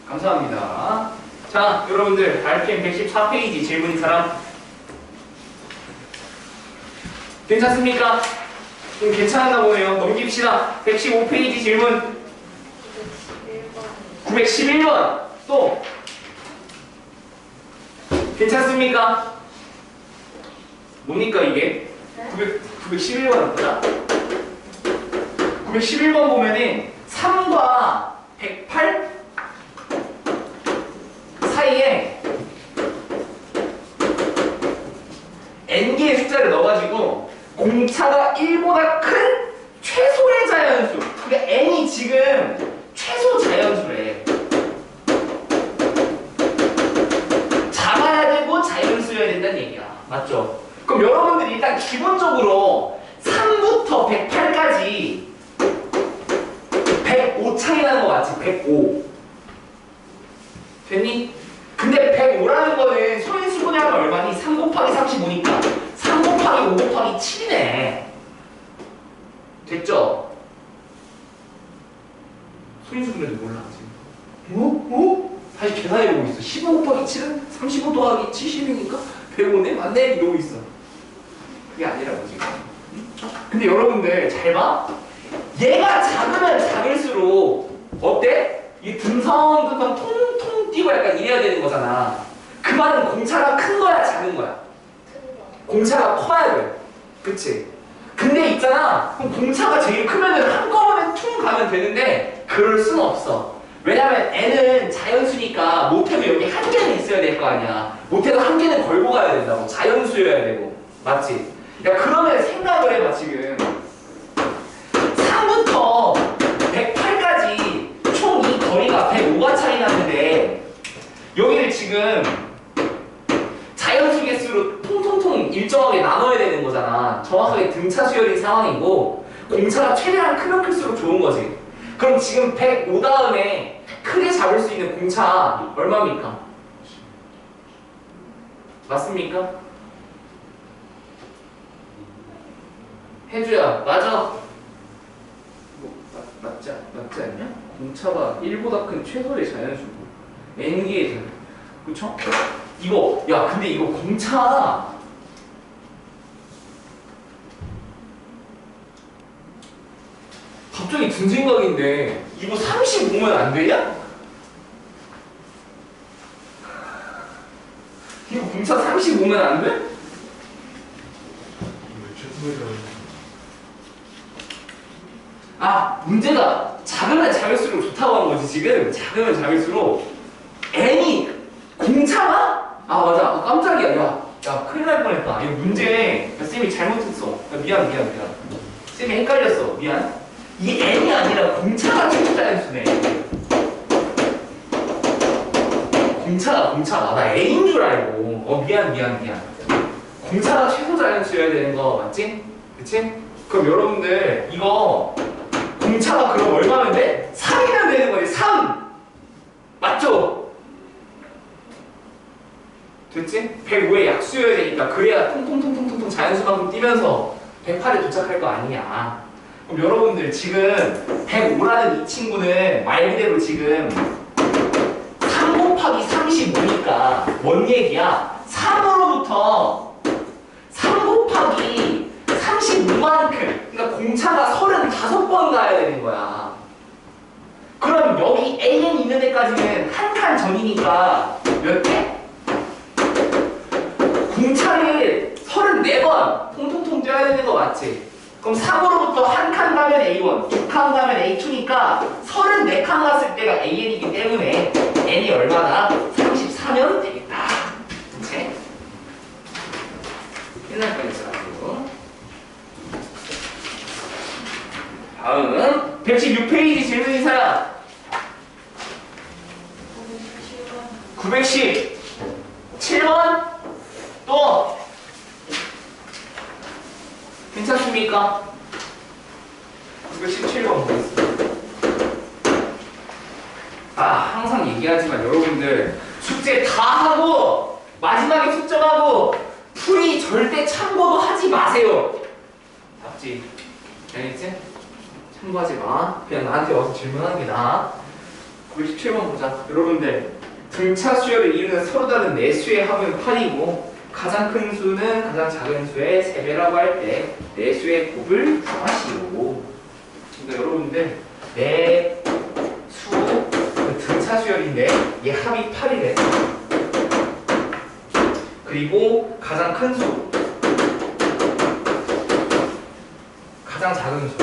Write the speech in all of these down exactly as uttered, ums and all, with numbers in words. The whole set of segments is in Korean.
감사합니다. 자, 여러분들 알피엠 백십사 페이지 질문인 사람 괜찮습니까? 좀 괜찮았나 보네요. 넘깁시다. 백십오 페이지 질문 구백십일 번 또 괜찮습니까? 뭡니까 이게? 구백십일 번 뭐야? 구백십일 번 보면은 삼과 백팔 사이에 n개의 숫자를 넣어가지고 공차가 일보다 큰 최소의 자연수. 그러니까 n이 지금 최소 자연수래. 작아야 되고 자연수여야 된다는 얘기야. 맞죠? 그럼 여러분들이 일단 기본적으로 삼부터 백팔까지 백오 차이 나는 거 맞지? 백오. 됐니? 근데 백오라는 거는 소인수분해하면 얼마니? 삼 곱하기 삼십오니까 삼 곱하기 오 곱하기 칠이네. 됐죠? 소인수분해도 몰라 지금. 어? 어? 다시 계산해보고 있어. 십오 곱하기 칠은 삼십오 더하기 칠십이니까 백오네? 맞네? 이러고 있어. 그게 아니라고 지금. 근데 여러분들 잘 봐. 얘가 작으면 작을수록 어때? 이게 듬성듬성 통통 뛰고 약간 이래야 되는 거잖아. 그 말은 공차가 큰 거야 작은 거야? 공차가 커야 돼. 그치? 근데 있잖아. 그럼 공차가 제일 크면은 한꺼번에 퉁 가면 되는데 그럴 수는 없어. 왜냐면 n은 자연수니까 못해도 여기 한 개는 있어야 될 거 아니야. 못해도 한 개는 걸고 가야 된다고. 자연수여야 되고. 맞지? 야 그러면 생각을 해봐 지금. 삼부터 백팔까지 총 이 거리가 백오가 차이 나는데 여기를 지금 자연수 개수로 통통통 일정하게 나눠야 되는 거잖아. 정확하게 등차 수열인 상황이고 공차가 최대한 크면 클수록 좋은 거지. 그럼 지금 백오 다음에 크게 잡을 수 있는 공차 얼마입니까? 맞습니까? 혜주야 맞아. 뭐, 맞, 맞지, 맞지 않냐? 공차가 일보다 큰 최소의 자연수고 n개의 자연수. 그쵸? 이거 야 근데 이거 공차 갑자기 든 생각인데 이거 삼십오면 안 되냐? 이거 공차 삼십오면 안 돼? 아 문제가 작으면 작을수록 좋다고 하는 거지. 지금 작으면 작을수록 n이 공차가? 아 맞아. 아, 깜짝이야. 야, 야 큰일 날 뻔했다. 이거 문제 야, 쌤이 잘못했어. 야, 미안 미안 미안. 쌤이 헷갈렸어. 미안. 이게 n이 아니라 공차가 최소 자연수네. 공차가 공차가 나 n인 줄 알고. 어 미안 미안 미안. 공차가 최소 자연수여야 되는 거 맞지? 그치? 그럼 여러분들 이거 공차가 그럼 얼마면 돼? 삼이면 되는 거지. 삼! 맞죠? 됐지? 백오에 약수여야 되니까 그래야 통통통통통 자연수만큼 뛰면서 백팔에 도착할 거 아니냐. 그럼 여러분들 지금 백오라는 이 친구는 말 그대로 지금 삼 곱하기 삼십오니까 뭔 얘기야? 삼으로부터 삼 곱하기 삼십오만큼 그러니까 공차가 서른다섯 번 가야 되는 거야. 그럼 여기 에이엔 있는 데까지는 한 칸 전이니까 몇 개? 공차를 서른네 번 통통통 뛰어야 되는 거 맞지? 그럼 삼으로부터 한 칸 가면 에이 원, 두 칸 가면 에이 투니까 서른네 칸 갔을 때가 에이엔이기 때문에 n이 얼마나? 삼십사면 되겠다. 그치? 끝날 뻔했어. 다음 백십육 페이지 질문인 사람 구백십칠 번 또 괜찮습니까? 구백십칠 번 보겠습니다. 아 항상 얘기하지만 여러분들 숙제 다 하고 마지막에 숙점하고 풀이 절대 참고도 하지 마세요. 맞지? 알겠지? 참고하지 마. 그냥 나한테 와서 질문하는 게 나아. 구백십칠 백십칠 번 보자. 여러분들 등차 수열을 이루는 서로 다른 네 수의 합은 팔이고 가장 큰 수는 가장 작은 수의 세 배라고 할 때 네 수의 곱을 구하시오. 그러니까 여러분들 네 수 그 등차 수열인데 얘 합이 팔이래. 그리고 가장 큰 수, 가장 작은 수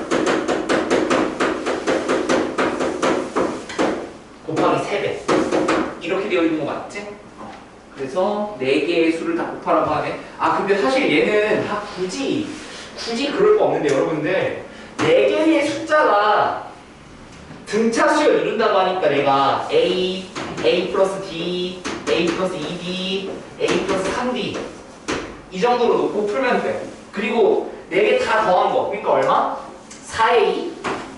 곱하기 세 배 이렇게 되어 있는 거 맞지? 그래서 네 개의 수를 다 곱하라고 하네. 아 근데 사실 얘는 다 굳이 굳이 그럴 거 없는데 여러분들 네 개의 숫자가 등차 수열 이룬다고 하니까 내가 A, A 플러스 D, A 플러스 이 디, A 플러스 삼 디 이 정도로 놓고 풀면 돼. 그리고 네 개 다 더한 거 그러니까 얼마? 사 에이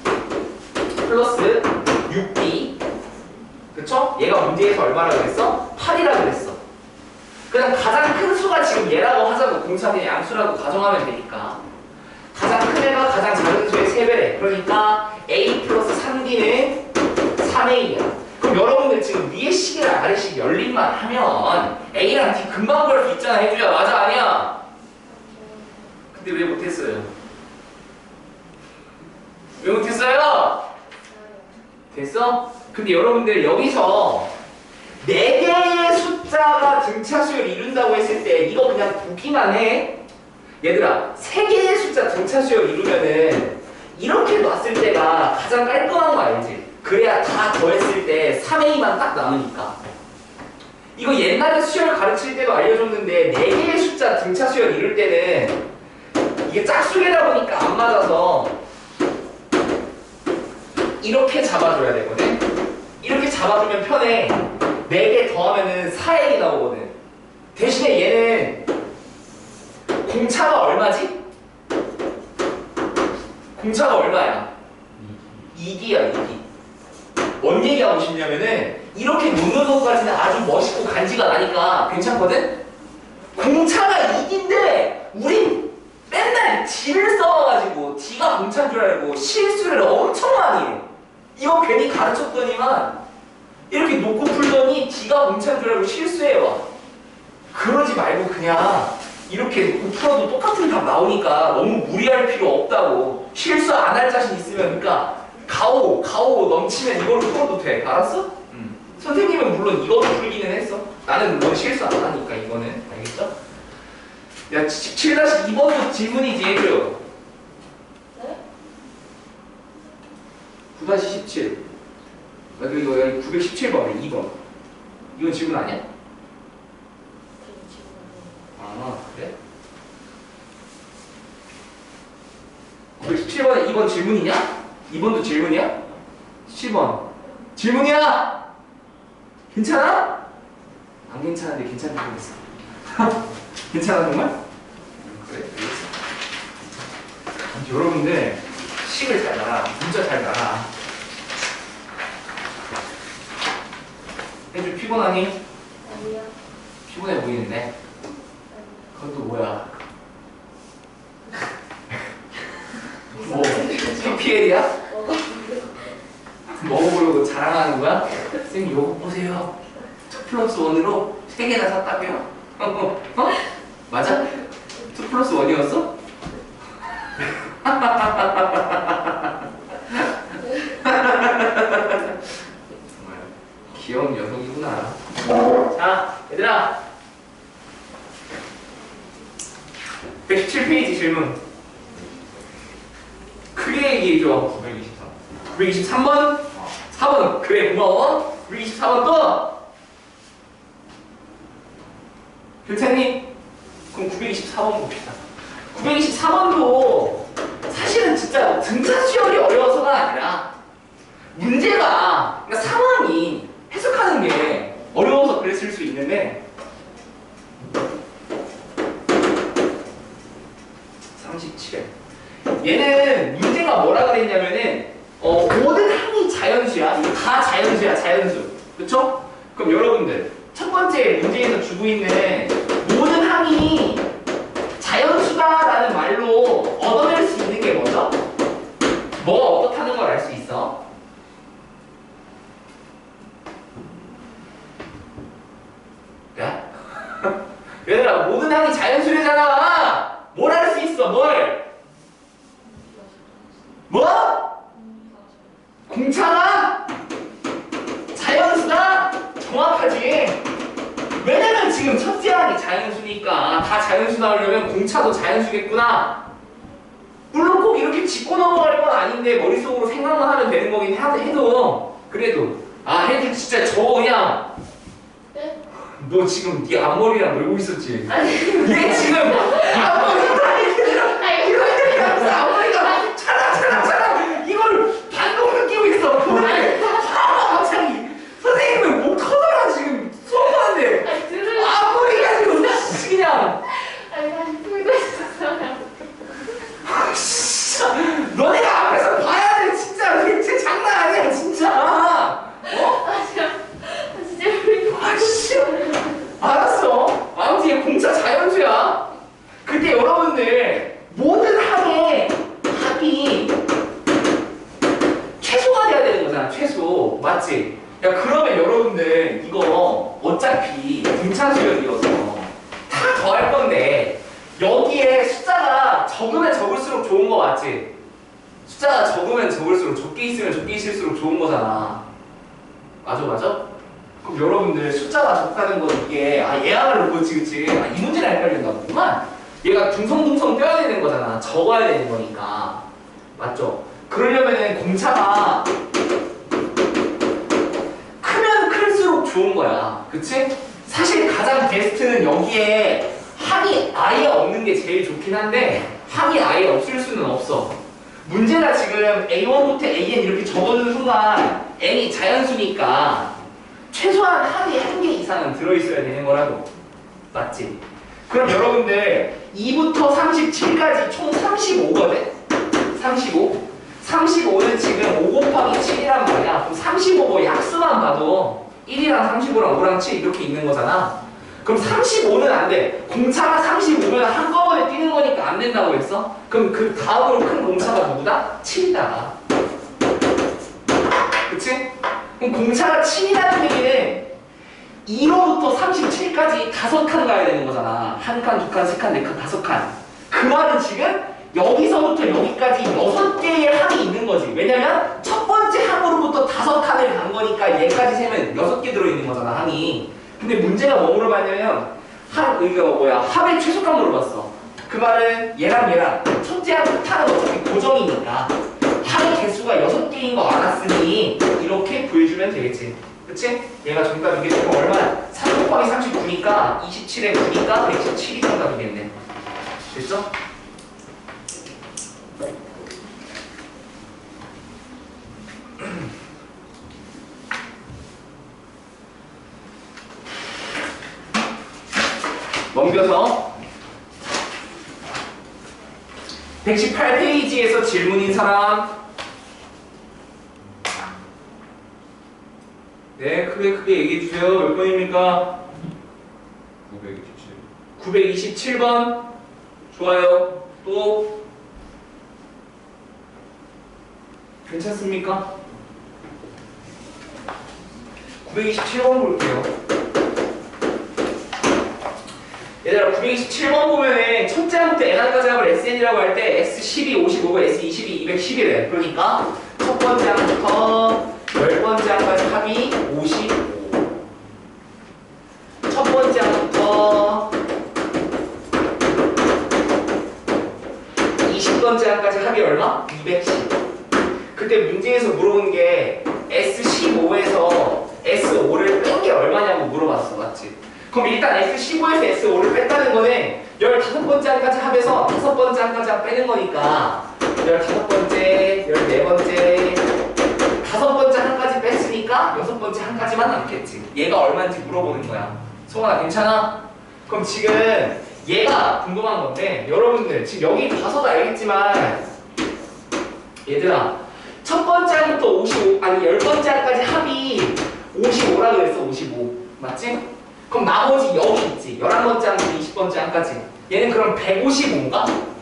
플러스 육 비 그쵸? 얘가 문제에서 얼마라고 그랬어? 팔이라고 그랬어. 그냥 가장 큰 수가 지금 얘라고 하자고 공차된 양수라고 가정하면 되니까 가장 큰 애가 가장 작은 수의 세 배래. 그러니까 A 플러스 삼 디는 삼 에이야. 그럼 여러분들 지금 위에 식이랑 아래 식 열림만 하면 A랑 D 금방 구할 수 있잖아. 해주야 맞아 아니야? 근데 왜 못했어요? 왜 못했어요? 됐어? 근데 여러분들 여기서 네 개의 숫자가 등차 수열을 이룬다고 했을 때 이거 그냥 보기만 해. 얘들아 세 개의 숫자 등차 수열 이루면은 이렇게 놨을 때가 가장 깔끔한 거 알지? 그래야 다 더했을 때 삼 에이만 딱 남으니까. 이거 옛날에 수열 가르칠 때도 알려줬는데 네 개의 숫자 등차 수열 이룰 때는 이게 짝수계다 보니까 안 맞아서 이렇게 잡아줘야 되거든. 이렇게 잡아주면 편해. 네 개 더하면은 사 에이 나오거든. 대신에 얘는 공차가 얼마지? 공차가 얼마야? 이 디야 이 디. 뭔 얘기하고 싶냐면은 이렇게 놓는 것까지는 아주 멋있고 간지가 나니까 괜찮거든? 공차가 이 디인데 우린 맨날 D를 써와가지고 D가 공차인 줄 알고 실수를 엄청 많이 해. 이거 괜히 가르쳤더니만 이렇게 놓고 풀더니 D가 공차인 줄 알고 실수해와. 그러지 말고 그냥 이렇게 놓고 풀어도 똑같은 답 나오니까 너무 무리할 필요 없다고. 실수 안 할 자신 있으면 그러니까 가오, 가오 넘치면 이걸로 풀어도 돼. 알았어? 음. 선생님은 물론 이걸로 풀기는 했어. 나는 물론 실수 안 하니까 이거는. 알겠죠? 야, 칠 다시 이 번도 질문이지 해줘요. 네? 구 다시 십칠. 여기 이거 여기 구백십칠 번에 이 번. 이건 질문 아니야? 아, 그래? 구백십칠 번에 이 번 질문이냐? 이 번도 질문이야? 십 번. 질문이야! 괜찮아? 안 괜찮은데 괜찮다고 했어. 괜찮아 정말? 그래, 알겠어. 여러분들 식을 잘 놔라. 문자 잘 놔라. 해주 피곤하니? 아니요. 피곤해 보이는데? 그것도 뭐야? 뭐? 피피엘이야? 먹어보려고 자랑하는 거야? 쌤 이거 보세요. 투 플러스 원으로 세 개나 샀다고요? 어? 어? 맞아? 투 플러스 원이었어? 정말 귀여운 녀석이구나. 자, 얘들아. 백십칠 페이지 질문. 크게 얘기해줘. 구백이십삼. 구백이십삼 번? 사 번. 그래, 고마워. 구백이십사 번 또? 괜찮니? 그럼 구백이십사 번 봅시다. 구백이십사 번도 사실은 진짜 등차 수열이 어려워서가 아니라 문제가, 그러니까 상황이 해석하는 게 어려워서 그랬을 수 있는데 삼십칠. 얘는 문제가 뭐라 그랬냐면은 어, 모든 항이 자연수야. 다 자연수야, 자연수. 그쵸? 그럼 여러분들 첫 번째 문제에서 주고 있는 모든 항이 자연수다라는 말로 얻어낼 수 있는 게 뭐죠? 뭐가 어떻다는 걸 알 수 있어? 얘들아, 모든 항이 자연수래잖아. 뭘 할 수 있어? 뭘? 뭐? 공차가 자연수다? 정확하지. 왜냐면 지금 첫째 항이 자연수니까 다 자연수 나오려면 공차도 자연수겠구나. 물론 꼭 이렇게 짚고 넘어갈 건 아닌데 머릿속으로 생각만 하면 되는 거긴 해도 그래도 아 해도 진짜 저 그냥 네? 너 지금 네 앞머리랑 놀고 있었지? 아니. 얘 지금 앞머리가 이렇게 아니, 이거 이렇게 하면서 앞머리가 차락차락차락 이걸 반동 느끼고 있어. 그래. 갑자기 선생님은 목 터져라 지금 수업 하는데 아니, 들으 앞머리가 지금 그냥 아니, 다시 풀고 있었어요. 아, 진짜 너네가 앞에서 봐야 돼 진짜. 진짜 장난 아니야 진짜. 어? 아, 진짜. 아, 진짜 풀고 아, 씨. 알았어. 아무튼 얘 공차 자연수야. 그때 여러분들 모든 항의 합이 최소가 돼야 되는 거잖아. 최소. 맞지? 야 그러면 여러분들 이거 어차피 분차수열이어서 다 더할 건데 여기에 숫자가 적으면 적을수록 좋은 거 맞지? 숫자가 적으면 적을수록 적게 있으면 적게 있을수록 좋은 거잖아. 맞아 맞아? 그럼 여러분들 숫자가 적다는 건 이게 아 예항을 그치 그치 아, 이 문제는 헷갈린다 보구만. 얘가 둥성둥성 떼야 되는 거잖아. 적어야 되는 거니까. 맞죠? 그러려면은 공차가 크면 클수록 좋은 거야. 그치? 사실 가장 베스트는 여기에 항이 아예 없는 게 제일 좋긴 한데 항이 아예 없을 수는 없어. 문제가 지금 에이 원부터 에이엔 이렇게 적어주는 순간 n이 자연수니까 최소한 항이 한 개 이상은 들어있어야 되는 거라고. 맞지? 그럼 여러분들 이부터 삼십칠까지 총 삼십오거든? 삼십오? 삼십오는 지금 오 곱하기 칠이란 말이야. 그럼 삼십오 뭐 약수만 봐도 일이랑 삼십오랑 오랑 칠 이렇게 있는 거잖아. 그럼 삼십오는 안 돼. 공차가 삼십오면 한꺼번에 뛰는 거니까 안 된다고 했어? 그럼 그 다음으로 큰 공차가 누구다? 칠이다. 그치? 그럼 공차가 칠이라는 얘기는 이로부터 삼십칠까지 다섯 칸 가야 되는 거잖아. 한 칸, 두 칸, 세 칸, 네 칸, 다섯 칸. 그 말은 지금 여기서부터 여기까지 여섯 개의 항이 있는 거지. 왜냐면 첫 번째 항으로부터 다섯 칸을 간 거니까 얘까지 세면 여섯 개 들어있는 거잖아, 항이. 근데 문제가 뭐 물어봤냐면 합, 이거 뭐야, 합의 최소값 물어봤어. 그 말은 얘랑 얘랑 첫째 항 끝항은 어차피 고정이니까 항의 개수가 여섯 개인 거 알았으니 이렇게 구해주면 되겠지. 그치? 얘가 정답이겠지. 그럼 얼마야? 삼 곱하기 삼십구니까 이십칠에 구니까 백십칠이 정답이겠네. 됐죠? 넘겨서 백십팔 페이지에서 질문인 사람. 네, 크게 크게 얘기해 주세요. 몇 번입니까? 구백이십칠. 구백이십칠 번. 좋아요. 또 괜찮습니까? 구백이십칠 번 볼게요. 얘들아, 구백이십칠 번 보면은 첫째 항부터 n항까지 합을 에스엔이라고 할 때 에스 십이, 오십오고 에스 이십이, 이백십이래. 그러니까 첫 번째 항부터 열 번째 항까지 합이 오십오. 첫 번째 항부터 이십 번째 항까지 합이 얼마? 이백십. 그때 문제에서 물어본 게 에스 십오에서 에스 오를 뺀 게 얼마냐고 물어봤어. 맞지? 그럼 일단 에스 십오에서 에스 오를 뺐다는 거는 열다섯 번째 항까지 합해서 다섯 번째 항까지 합 빼는 거니까 열다섯 번째, 열네 번째, 다섯 번째 항까지 뺐으니까 여섯 번째 항까지만 남겠지. 얘가 얼마인지 물어보는 거야. 성원아, 괜찮아? 그럼 지금 얘가 궁금한 건데 여러분들 지금 여기 봐서도 알겠지만 얘들아, 첫 번째 항부터 오십오, 아니 열 번째 항까지 합이 오십오라 그랬어. 오십오. 맞지? 그럼 나머지 여기 있지. 열한 번째 항부터 이십 번째 항까지. 얘는 그럼 백오십오인가?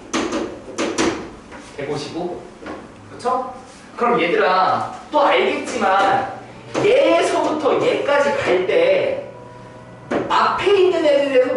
백오십오? 그쵸? 그럼 얘들아, 또 알겠지만 얘에서부터 얘까지 갈 때 앞에 있는 애들에서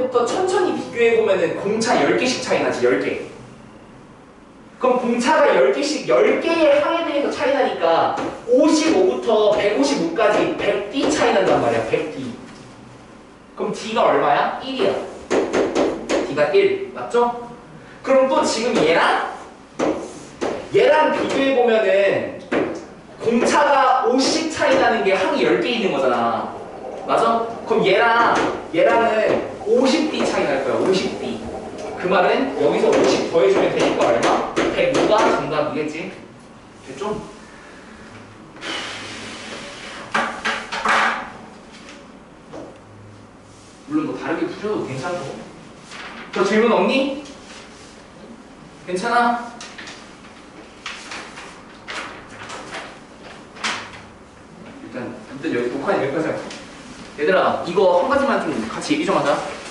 공차 열 개씩 차이 나지, 열 개. 그럼 공차가 열 개씩, 열 개의 항에 대해서 차이 나니까 오십오부터 백오십오까지 백 디 차이 난단 말이야, 백 디. 그럼 D가 얼마야? 일이야. D가 일. 맞죠? 그럼 또 지금 얘랑 얘랑 비교해보면은 공차가 오씩 차이 나는 게 항이 열 개 있는 거잖아. 맞아? 그럼 얘랑 얘랑은 오십 디 차이 날 거야. 오십 디. 그 말은 여기서 오십 더해주면 되니까 얼마? 백오가 정답이겠지? 됐죠? 물론 뭐 다르게 푸셔도 괜찮고. 저 질문 없니? 괜찮아? 일단 일단 여기 녹화는 여기까지 할게. 얘들아 이거 한 가지만 좀 같이 얘기 좀 하자.